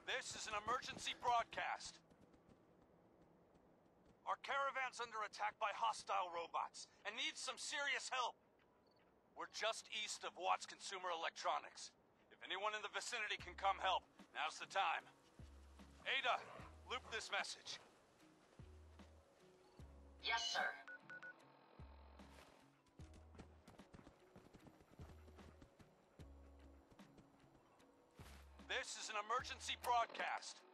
This is an emergency broadcast. Our caravan's under attack by hostile robots and needs some serious help. We're just east of Watts Consumer Electronics. If anyone in the vicinity can come help, now's the time. Ada, loop this message. Yes, sir. This is an emergency broadcast.